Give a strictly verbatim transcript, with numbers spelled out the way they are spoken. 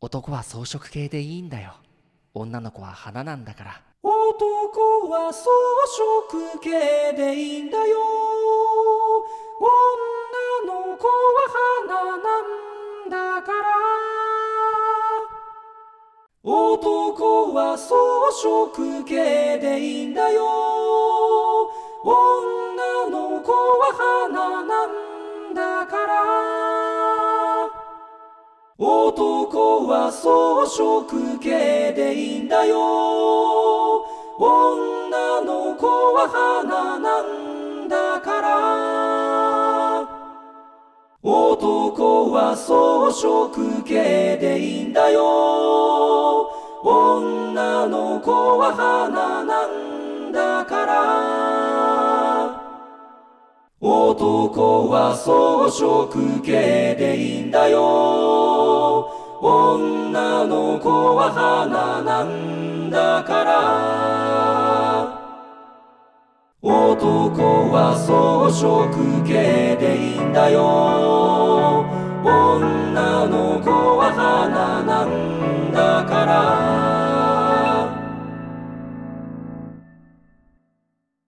男は装飾系でいいんだよ。女の子は花なんだから。 男は装飾系でいいんだよ。女の子は花なんだから。男は装飾系でいいんだよ。女の子は花なんだから。男は装飾系でいいんだよ。女の子は花なんだから。男は装飾系でいいんだよ。女の子は花なんだから。男は装飾系でいいんだよ。女の子は花なんだから。男は装飾系でいいんだよ。女の子は花なんだから。